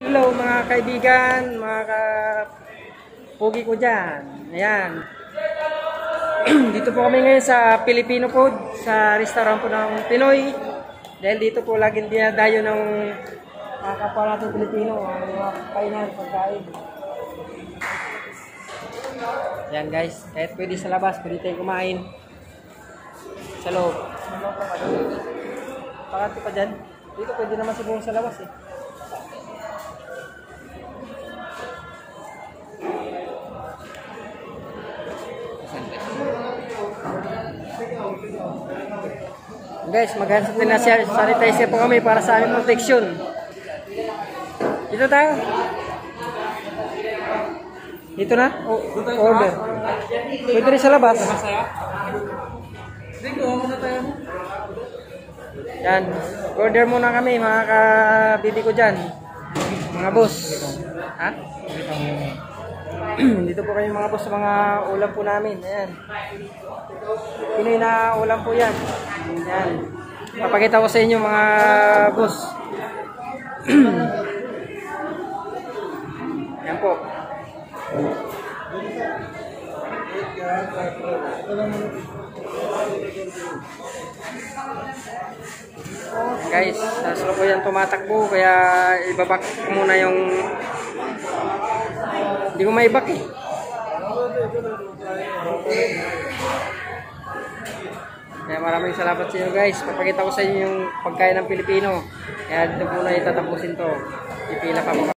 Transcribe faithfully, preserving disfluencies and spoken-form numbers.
Hello mga kaibigan, mga kapugi ko dyan. Ayan. Dito po kami ngayon sa Filipino food, sa restaurant po ng Pinoy. Dahil dito po laging dinadayo ng mga kapwa natin Pilipino, ang mga kainan, pagkain. Ayan guys, kahit pwede sa labas, pwede tayong kumain. Sa loob. Pakati pa dyan. Dito pwede naman siguro sa labas eh. Guys, mag-hand sanitizer po kami para sa aming protection. Dito tayo. Dito na? O, order. Pwede rin sa labas. Yan. Order muna kami mga kabibi ko dyan. Mga boss. Ha? Dito po kayo mga boss sa mga ulam po namin. Ayan. Pinoy na ulam po yan. Ayan. Papakita ko sa inyo mga boss. Ayan po. Guys, sasalo po yan tumatakbo kaya ibabak ko muna yung hindi ko maibak eh. Kaya maraming salamat sa inyo guys. Papakita ko sa inyo yung pagkain ng Pilipino. Kaya dito muna itatapusin to. Ipila pa po.